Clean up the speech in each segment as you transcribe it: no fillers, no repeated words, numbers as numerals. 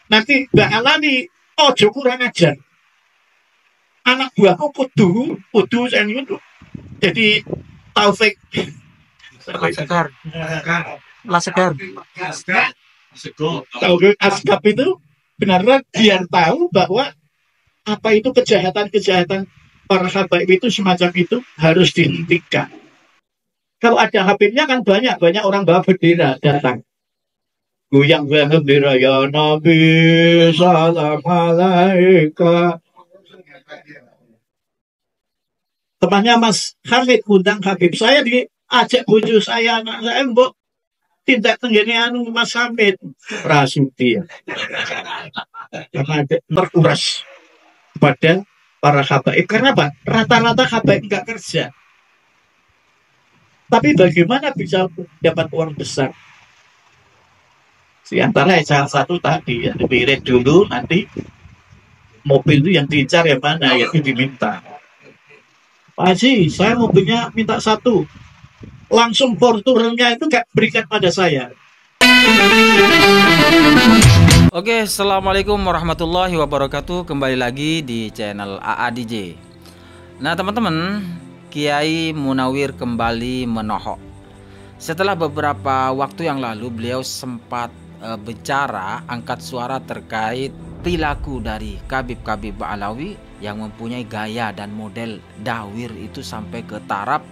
Nanti Mbak Alani, ojo kurang ajar. Anak buahku kudu senior. Jadi Taufik. Lasegar. Lasegar. Taufik Asgab itu benar-benar biar tahu bahwa apa itu kejahatan-kejahatan para habaib itu semacam itu harus dihentikan. Kalau ada habibnya kan banyak orang bawa bendera datang. Goyang-goyang bendera, ya Nabi, salam alaika. Temannya Mas Hamid undang Habib, saya diajak bojo saya, anak saya, mbok tindak tenggene anu Mas Hamid Prasudi. Karena ada terkuras pada para habaib. Karena apa? Rata-rata habaib nggak kerja. Tapi bagaimana bisa dapat uang besar? Di antara salah satu tadi, ya, dipirit dulu, nanti mobil itu yang diincar yang mana, yang diminta. Pak Haji, saya mobilnya minta satu. Langsung Fortunernya itu gak berikan pada saya. Oke, assalamualaikum warahmatullahi wabarakatuh. Kembali lagi di channel AA DJ. Nah teman-teman, Kiai Munawir kembali menohok. Setelah beberapa waktu yang lalu beliau sempat bicara, angkat suara terkait perilaku dari Kabib-Kabib Ba'alawi yang mempunyai gaya dan model dawir itu sampai ke taraf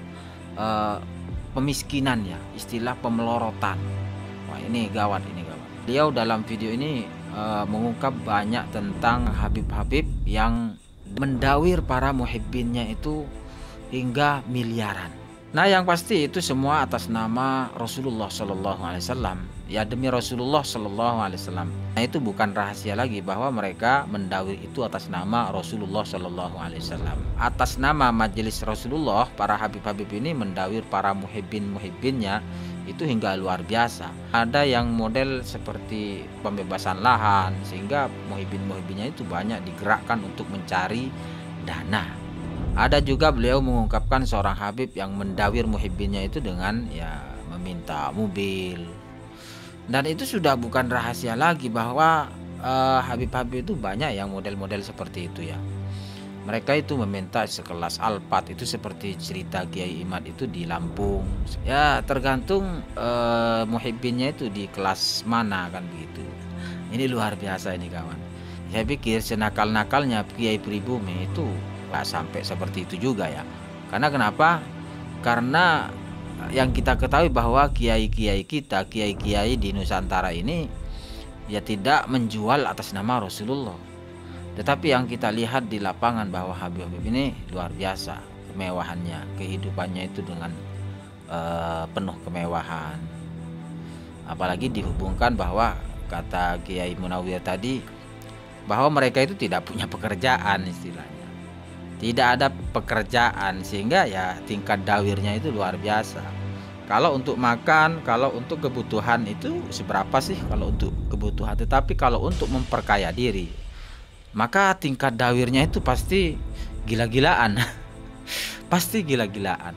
pemiskinan, ya, istilah pemelorotan. Wah, ini gawat, ini gawat. Beliau dalam video ini mengungkap banyak tentang Habib-Habib yang mendawir para muhibbinnya itu hingga miliaran. Nah, yang pasti itu semua atas nama Rasulullah Shallallahu Alaihi Wasallam. Ya, demi Rasulullah Shallallahu Alaihi Wasallam. Nah, itu bukan rahasia lagi bahwa mereka mendawir itu atas nama Rasulullah Shallallahu Alaihi Wasallam. Atas nama Majelis Rasulullah, para Habib-Habib ini mendawir para muhibbin-muhibbinnya itu hingga luar biasa. Ada yang model seperti pembebasan lahan, sehingga muhibbin-muhibbinnya itu banyak digerakkan untuk mencari dana. Ada juga beliau mengungkapkan seorang Habib yang mendawir muhibbinnya itu dengan ya meminta mobil. Dan itu sudah bukan rahasia lagi bahwa Habib-Habib itu banyak yang model-model seperti itu, ya. Mereka itu meminta sekelas Alphard, itu seperti cerita Kiai Imad itu di Lampung. Ya tergantung muhibbinnya itu di kelas mana, kan begitu. Ini luar biasa ini kawan. Saya pikir senakal-nakalnya Kiai Pribumi itu nggak sampai seperti itu juga, ya. Karena kenapa? Karena yang kita ketahui bahwa kiai-kiai kita, kiai-kiai di Nusantara ini ya tidak menjual atas nama Rasulullah. Tetapi yang kita lihat di lapangan bahwa Habib-Habib ini luar biasa kemewahannya, kehidupannya itu dengan penuh kemewahan. Apalagi dihubungkan bahwa kata Kiai Munawir tadi bahwa mereka itu tidak punya pekerjaan, istilahnya. Tidak ada pekerjaan, sehingga ya tingkat dawirnya itu luar biasa. Kalau untuk makan, kalau untuk kebutuhan itu seberapa sih kalau untuk kebutuhan, tetapi kalau untuk memperkaya diri, maka tingkat dawirnya itu pasti gila-gilaan. Pasti gila-gilaan.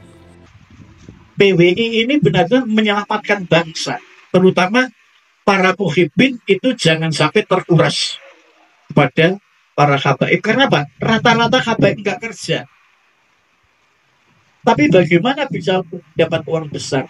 PWI ini benar-benar menyelamatkan bangsa, terutama para muhibbin itu jangan sampai terkuras pada para habaib. Karena apa? Rata-rata habaib nggak kerja. Tapi bagaimana bisa dapat uang besar?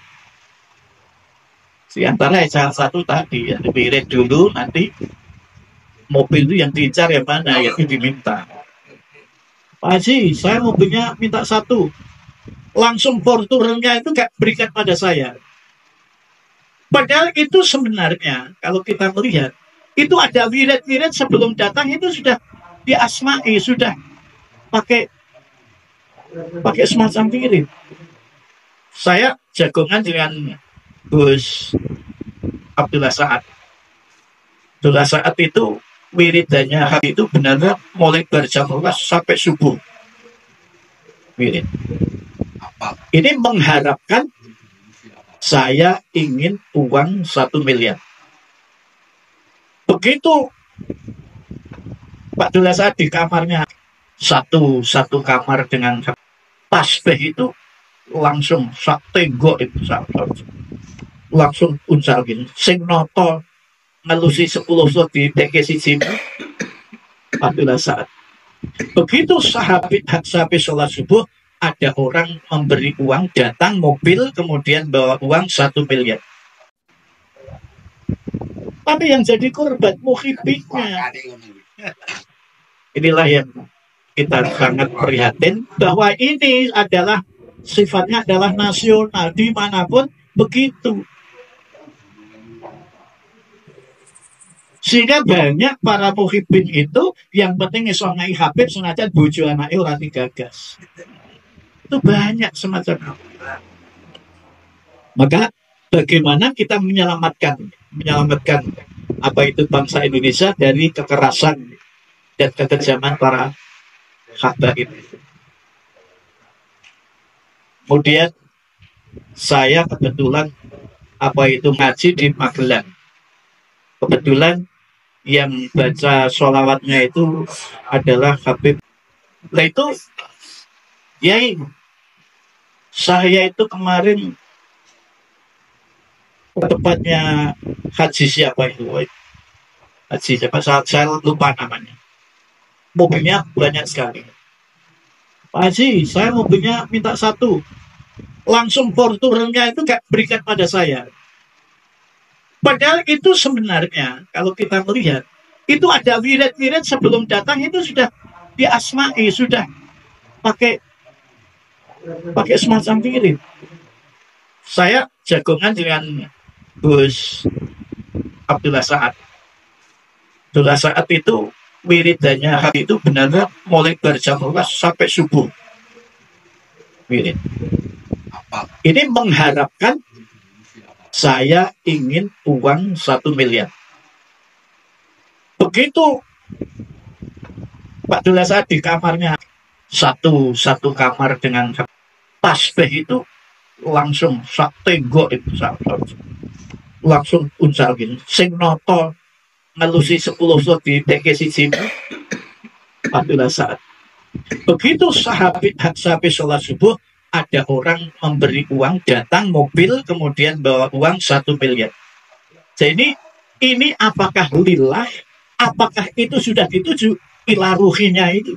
Di antara salah satu tadi, ya, dipirit dulu, nanti mobil itu yang diincar yang mana, yang diminta. Pak Haji, saya mobilnya minta satu. Langsung Fortunernya itu gak berikan pada saya. Padahal itu sebenarnya kalau kita melihat, itu ada wirid-wirid sebelum datang itu sudah diasmai, sudah pakai semacam wirid. Saya jagongan dengan Gus Abdullah Sa'ad. Abdullah Sa'ad itu wiridannya hari itu benar-benar mulai jam 12 sampai subuh. Wirid. Ini mengharapkan saya ingin uang 1 miliar. Begitu Pak Abdullah Sa'ad di kamarnya, satu kamar dengan tasbih itu langsung sak tenggok itu langsung uncal gini. Sing noto ngelusi 10 slot di TK siji pada saat begitu sampai sholat subuh, ada orang memberi uang, datang mobil, kemudian bawa uang 1 miliar. Tapi yang jadi korban muhibbinya. Inilah yang kita sangat prihatin, bahwa ini adalah sifatnya adalah nasional, dimanapun begitu. Sehingga banyak para muhibbin itu yang penting iso ngai Habib senajan bojo anake ora digagas. Itu banyak semacam itu. Maka bagaimana kita menyelamatkan apa itu bangsa Indonesia dari kekerasan dan kekejaman para habaib. Kemudian saya kebetulan apa itu ngaji di Magelang. Kebetulan yang baca sholawatnya itu adalah Habib. Nah itu, Yai, saya itu kemarin tepatnya haji siapa itu? Haji siapa? Saya lupa namanya. Mobilnya banyak sekali. Pak Haji, saya mobilnya minta 1. Langsung porturnya itu gak berikan pada saya. Padahal itu sebenarnya kalau kita melihat itu ada wirid-wirid sebelum datang itu sudah diasmai, sudah pakai semacam wirid. Saya jagongan dengan Gus Abdullah Saad. Abdullah Saad itu wiridannya hari itu benar-benar mulai berjam 12 sampai subuh. Wirid. Ini mengharapkan saya ingin uang 1 miliar. Begitu Pak Abdullah Saad di kamarnya satu kamar dengan tasbih itu langsung sak tenggok itu langsung uncal gini. Sing noto ngelusi 10 slot di TK siji Pak Abdullah Saad. Begitu sampai sholat subuh, ada orang memberi uang, datang mobil, kemudian bawa uang 1 miliar. Jadi ini apakah lillah, apakah itu sudah dituju ila ruhinya itu?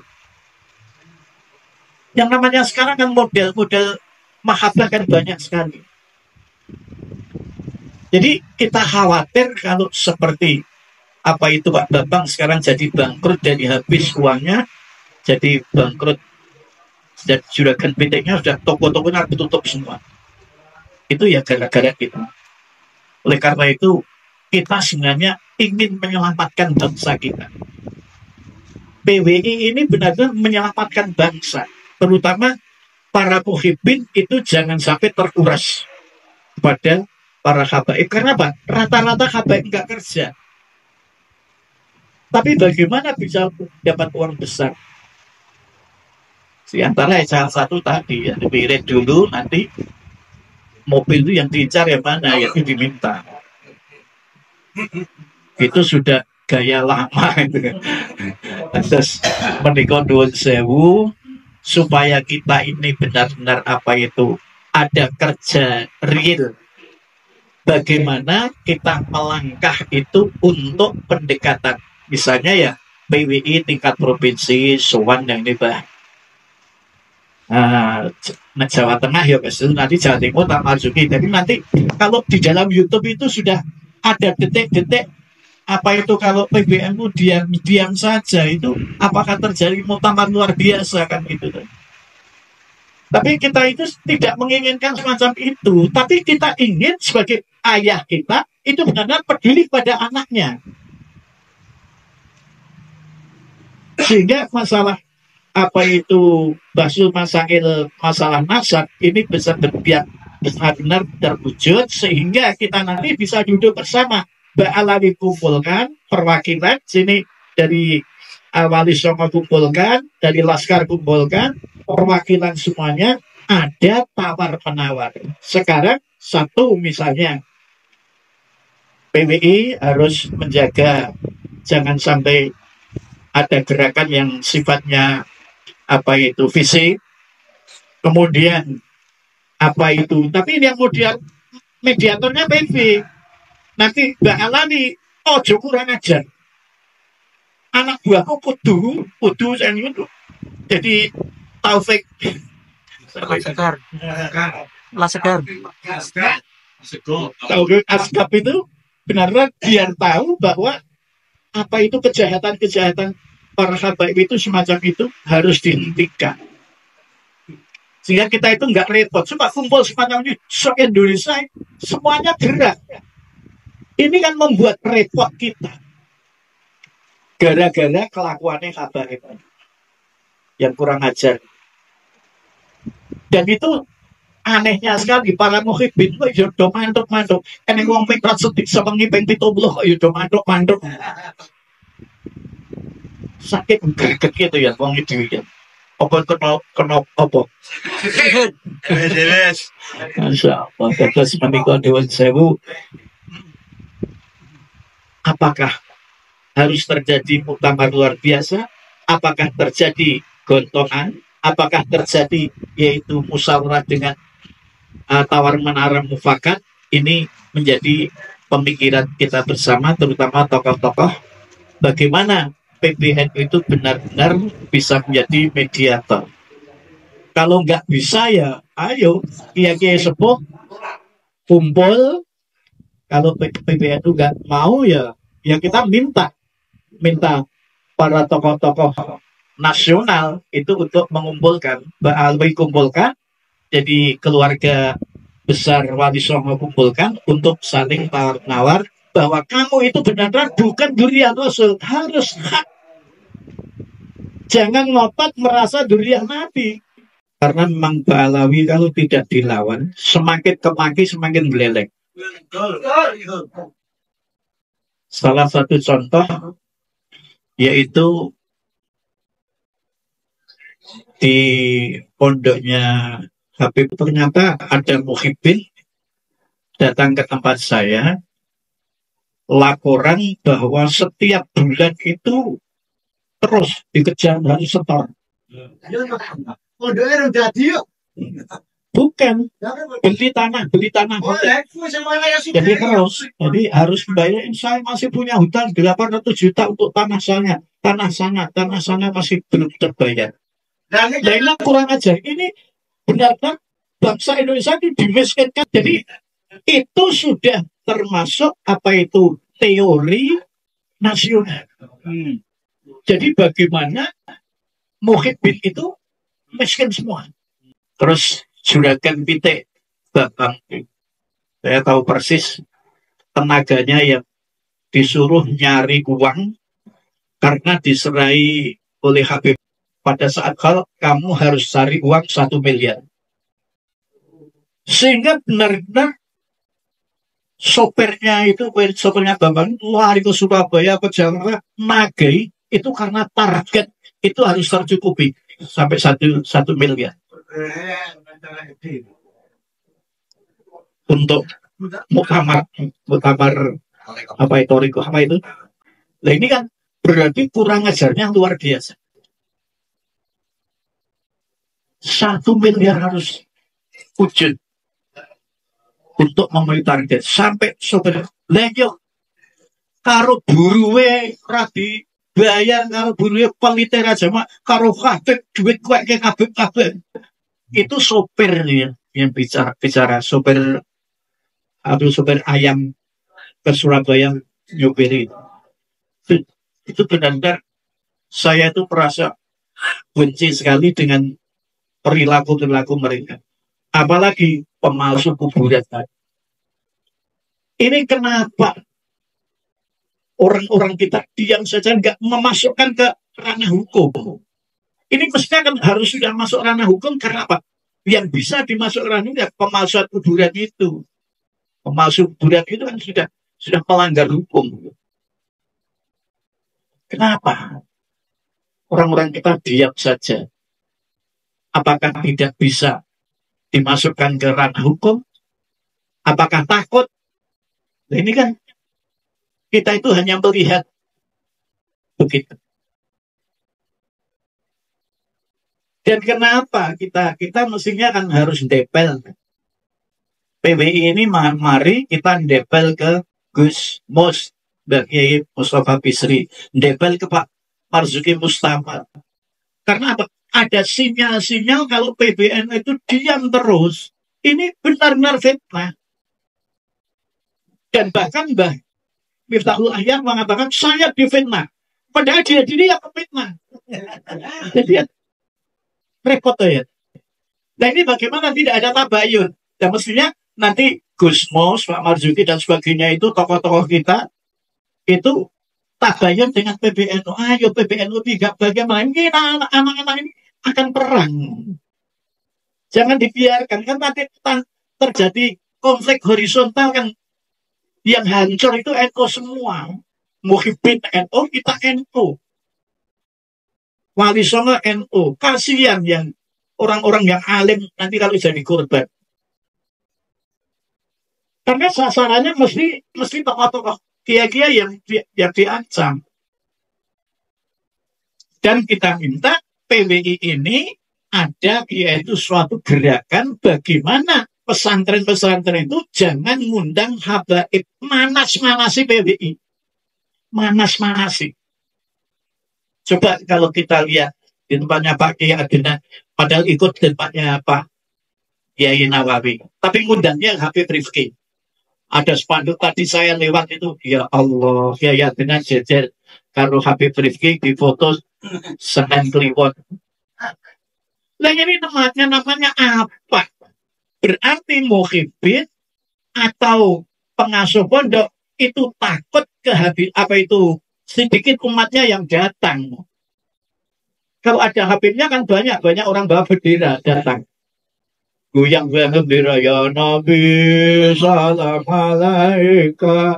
Yang namanya sekarang kan model-model mahabbah kan banyak sekali. Jadi kita khawatir kalau seperti apa itu Pak Bambang sekarang jadi bangkrut, jadi habis uangnya, jadi bangkrut. Dan juragan pitiknya sudah toko-tokonya ditutup semua. Itu ya gara-gara kita. Oleh karena itu kita sebenarnya ingin menyelamatkan bangsa kita. PWI ini benar-benar menyelamatkan bangsa, terutama para muhibbin itu jangan sampai terkuras kepada para habaib. Karena apa? Rata-rata habaib nggak kerja. Tapi bagaimana bisa dapat uang besar? Di antara salah satu tadi ya, dipirit dulu, nanti mobil itu yang diincar yang mana, yang diminta. Itu sudah gaya lama itu. Terus menikah 2000 supaya kita ini benar-benar apa itu ada kerja real. Bagaimana kita melangkah itu untuk pendekatan. Misalnya ya PWI tingkat provinsi, sowan yang ini bah. Jawa Tengah ya nanti Jawa Timur tak masuki. Jadi nanti kalau di dalam YouTube itu sudah ada detik-detik apa itu kalau PBM itu diam saja itu apakah terjadi muktamar luar biasa kan gitu. Tapi kita itu tidak menginginkan semacam itu. Tapi kita ingin sebagai ayah kita itu benar-benar peduli pada anaknya. Sehingga masalah apa itu basul masail masalah nasab ini bisa benar-benar terwujud sehingga kita nanti bisa duduk bersama. Ba'ala dikumpulkan perwakilan sini dari Wali Songo kumpulkan, dari Laskar kumpulkan, perwakilan semuanya ada tawar penawar. Sekarang satu misalnya PWI harus menjaga jangan sampai ada gerakan yang sifatnya apa itu fisik, kemudian apa itu, tapi yang mediatornya PV nanti Mbak Alani ojo kurang ajar. Anak buahku kudu saya itu. Jadi Taufik Segar. Lah segar. Taufik Asgab itu benar-benar biar tahu bahwa apa itu kejahatan-kejahatan para habaib itu semacam itu harus dihentikan. Sehingga kita itu nggak repot. Coba kumpul semacam ini, se-Indonesia semuanya gerak. Ini kan membuat repot kita. Gara-gara kelakuannya habaib yang kurang ajar. Dan itu anehnya sekali para muhibbin kok yo do mantuk-mantuk. Enek wong ping 100 sewengi ping 70 kok yo do mantuk-mantuk. Sakit greget gitu ya wong iki ya. Apa kena apa? Masya Allah, terus menikah Dewan Sewu. Apakah harus terjadi muktamar luar biasa? Apakah terjadi gontongan? Apakah terjadi yaitu musyawarah dengan tawar menara mufakat? Ini menjadi pemikiran kita bersama, terutama tokoh-tokoh. Bagaimana PBNU itu benar-benar bisa menjadi mediator. Kalau nggak bisa ya, ayo kiai-kiai sepuh kumpul. Kalau PBNU nggak mau ya kita minta para tokoh-tokoh nasional itu untuk mengumpulkan, kumpulkan, jadi keluarga besar Wali Songo kumpulkan untuk saling tawar-menawar bahwa kamu itu benar-benar bukan dzurriyyah Rasul, harus hak. Jangan ngotot merasa dzurriyyah Nabi. Karena memang Ba'alawi kalau tidak dilawan, semakin kemaki semakin belelek. Salah satu contoh yaitu di pondoknya Habib ternyata ada muhibbin datang ke tempat saya laporan bahwa setiap bulan itu terus dikejar dari setor. Bukan beli tanah. Jadi harus bayar. Saya masih punya hutang 800 juta untuk tanah sana masih belum terbayar. Dan ini kurang ajar. Ini benar-benar bangsa Indonesia ini dimiskinkan. Jadi itu sudah termasuk apa itu teori nasional. Jadi bagaimana muhibbin itu miskin semua. Terus juragan pitik Babang, saya tahu persis tenaganya yang disuruh nyari uang karena diserai oleh Habib pada saat kalau kamu harus cari uang 1 miliar. Sehingga benar-benar sopirnya Babang lari ke Surabaya ke Jakarta nagai itu karena target itu harus tercukupi sampai 1 miliar. Untuk muktamar apa itu? Nah ini kan berarti kurang ajarnya luar biasa. 1 miliar harus wujud untuk memenuhi target sampai sopir leyo karo buruwe rabi bayar karo buruwe pelite aja mak karo kabeh duit kuek ke kabeh itu sopir yang bicara sopir ayam ke Surabaya nyopiri itu benar-benar saya itu merasa benci sekali dengan perilaku mereka, apalagi pemalsu kuburan. Ini kenapa orang-orang kita diam saja nggak memasukkan ke ranah hukum? Ini mestinya kan harus sudah masuk ranah hukum karena apa? Yang bisa dimasuk ranah ya pemalsuan kuburan itu. Pemalsu kuburan itu kan sudah melanggar hukum. Kenapa? Orang-orang kita diam saja. Apakah tidak bisa dimasukkan ke ranah hukum? Apakah takut? Nah, ini kan kita itu hanya melihat begitu. Dan kenapa kita mestinya kan harus depel. PBI ini mari kita depel ke Gus Mus. Mbak Kiai Mustafa Bisri, ndebel ke Pak Marzuki Mustafa. Karena apa? Ada sinyal-sinyal kalau PBNU itu diam terus. Ini benar-benar fitnah. Dan bahkan Mbak Miftahul Ahyar mengatakan saya difitnah. Padahal dia diri yang fitnah. Jadi repot ya. Nah ini bagaimana tidak ada tabayun? Dan mestinya nanti Gus Mos, Pak Marzuki dan sebagainya itu tokoh-tokoh kita itu tabayun dengan PBNU. Ayo PBNU tidak bagaimana? Ini anak-anak ini akan perang. Jangan dibiarkan kan nanti terjadi konflik horizontal kan yang hancur itu NU semua. Muhibbin NU, kita NU. Wali Songo NU. Kasihan yang orang-orang yang alim nanti kalau jadi korban. Karena sasarannya mesti tokoh-tokoh kiai-kiai yang diancam. Dan kita minta PWI ini ada yaitu suatu gerakan bagaimana pesantren-pesantren itu jangan ngundang habaib manas-manasi PWI. Manas-manasi. Coba kalau kita lihat di tempatnya Pak Kiai Agena, padahal ikut di tempatnya Pak Kiai Nawawi. Tapi ngundangnya Habib Rifki. Ada spanduk tadi saya lewat itu, ya Allah, Kiai Agena jejer. Kalau Habib Rifki di foto Senen Kliwon. Nah ini namanya apa? Berarti muhibbin atau pengasuh pondok itu takut apa itu sedikit umatnya yang datang. Kalau ada Habibnya kan banyak orang bawa bendera datang. Goyang bendera ya Nabi salam alaika.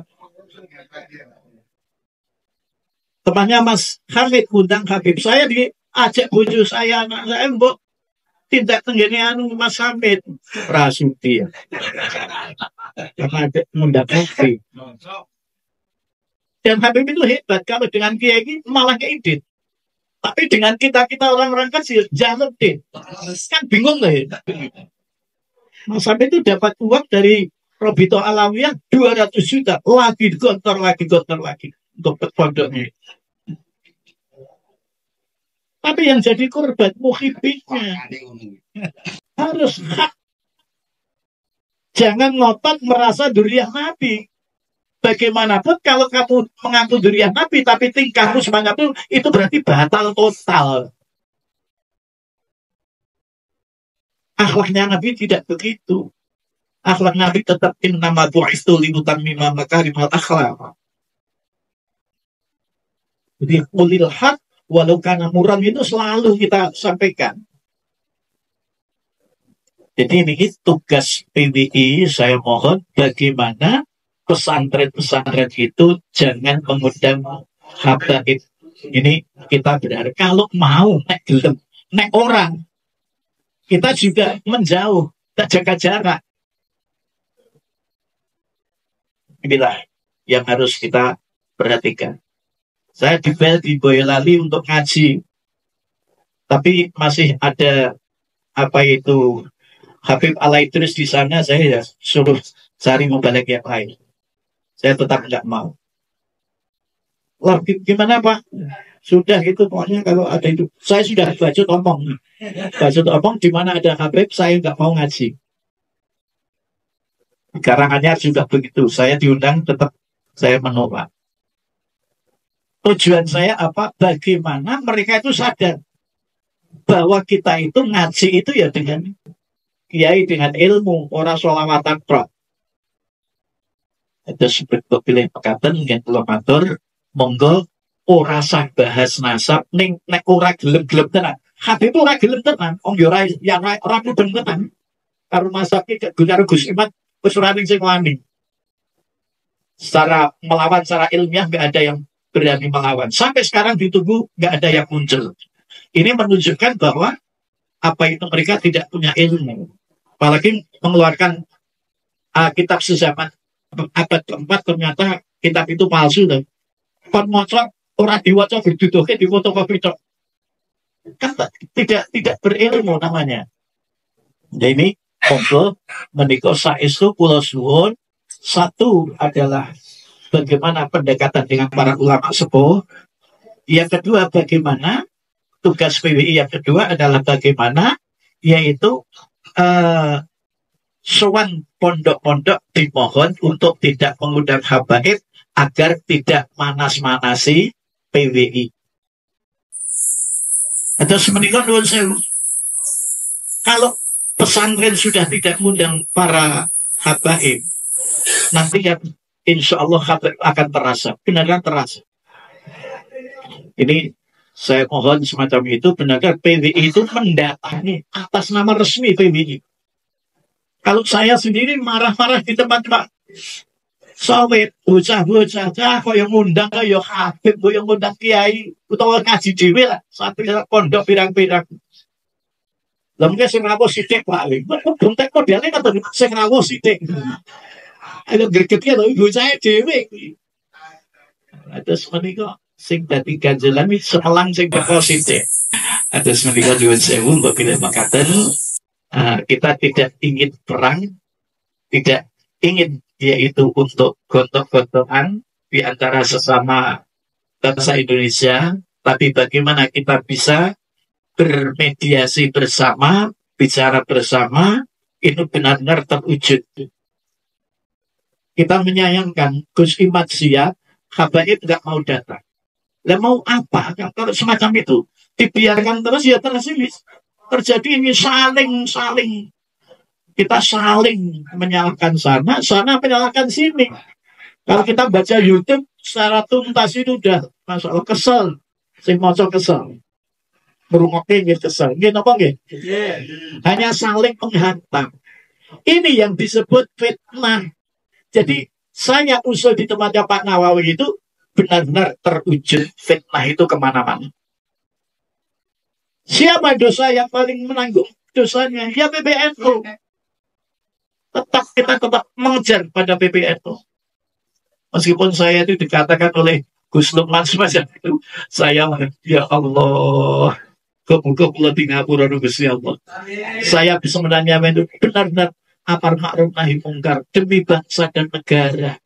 Temannya Mas Hamid undang Habib, saya diajak buju saya, anak saya mbok tindak tenggene anu Mas Hamid Prasuti ya. Karena ada ngundang kopi. Dan Habib itu hebat, kalau dengan Kiai ini malah keidit. Tapi dengan kita orang-orang kecil jangan deh. Kan bingung ya. Mas Habib itu dapat uang dari Robito Alawiyah 200 juta, lagi gontor lagi untuk pondoknya. Tapi yang jadi korban muhibbinnya harus hak. Jangan ngotot merasa duriah Nabi. Bagaimanapun kalau kamu mengaku duriah Nabi tapi tingkahmu semangat itu berarti batal total. Akhlaknya Nabi tidak begitu. Akhlak Nabi tetap innama bu'istu liutammima makarimal akhlak. Jadi qulil haq walau kana murran itu selalu kita sampaikan. Jadi ini tugas PWI, saya mohon bagaimana pesantren-pesantren itu jangan mengundang habaib. Ini kita benar. Kalau mau nek gelem, nek orang, kita juga menjauh, tak jaga jarak. Inilah yang harus kita perhatikan. Saya di Boyolali untuk ngaji, tapi masih ada apa itu Habib Alaidrus di sana, saya ya suruh cari mubalik yang lain. Saya tetap nggak mau. Lah gimana Pak? Sudah itu pokoknya kalau ada itu. Saya sudah bacot omong di mana ada Habib, saya nggak mau ngaji. Karanganyar juga begitu. Saya diundang tetap saya menolak. Tujuan saya apa? Bagaimana mereka itu sadar bahwa kita itu ngaji itu ya dengan kiai, dengan ilmu, orang sholawatan pro. Itu sebut pilih pekatan dengan pelomatur, monggo ora sah bahas nasab, ning nek ora gelem-gelem tenan. Habib ora gelem tenan, wong yo ora mudeng tenan. Karo nasab iki karo Gus Imat wis ora ning sing wani. Secara melawan secara ilmiah nggak ada yang berani melawan. Sampai sekarang ditunggu nggak ada yang muncul. Ini menunjukkan bahwa apa itu mereka tidak punya ilmu. Apalagi mengeluarkan kitab sezaman abad keempat ternyata kitab itu palsu. Kon maca ora diwaca berduduke di fotokopi tok. Kan tidak berilmu namanya. Jadi ini monggo menika saestu kula suwun, satu adalah bagaimana pendekatan dengan para ulama sepuh. Yang kedua, bagaimana tugas PWI yang kedua adalah bagaimana, yaitu sowan pondok-pondok dimohon untuk tidak mengundang habaib agar tidak manas-manasi PWI. Atau semenikah nuwun sewu. Kalau pesantren sudah tidak mengundang para habaib, nanti kan insya Allah akan terasa, benar-benar terasa. Ini saya mohon semacam itu, benar-benar PWI itu mendatangi atas nama resmi PWI. Kalau saya sendiri marah-marah di tempat-tempat sawit, bocah-bocah, kok yang ngundang, kok yang habib, kok yang ngundang kiai, utawa ngaji dewe lah, satu pondok pirang-pirang. Lah mungkin sing rawuh sithik Pak. Bentek modele ngoten sing rawuh sithik. Ayo gregetke lho bocah dhewe kuwi. Terus menika sing dadi ganjelan iki semelang sing positif. Terus menika nyuwun sewu mbok pilih makaten. Kita tidak ingin perang, tidak ingin yaitu untuk gontok-gontokan di antara sesama bangsa Indonesia, tapi bagaimana kita bisa bermediasi bersama, bicara bersama, itu benar-benar terwujud. Kita menyayangkan Gus Imad siap, habaib nggak mau datang. Lah mau apa? Kalau semacam itu dibiarkan terus ya terus terjadi ini saling kita saling menyalahkan sana menyalahkan sini. Kalau kita baca YouTube secara tuntas itu udah masalah kesel, sing maca kesel, merungokke nggih kesel, nggih napa nggih? Hanya saling menghantam. Ini yang disebut fitnah. Jadi saya usul di tempatnya Pak Nawawi itu benar-benar terwujud fitnah itu kemana-mana. Siapa dosa yang paling menanggung dosanya? Ya PBNU. Kita tetap mengejar pada PBNU. Meskipun saya itu dikatakan oleh Gus Lukman semacam itu, saya ya Allah, kemuka pula di ngapura Gusti Allah. Saya bisa menanya itu benar-benar amar ma'ruf nahi mungkar demi bangsa dan negara.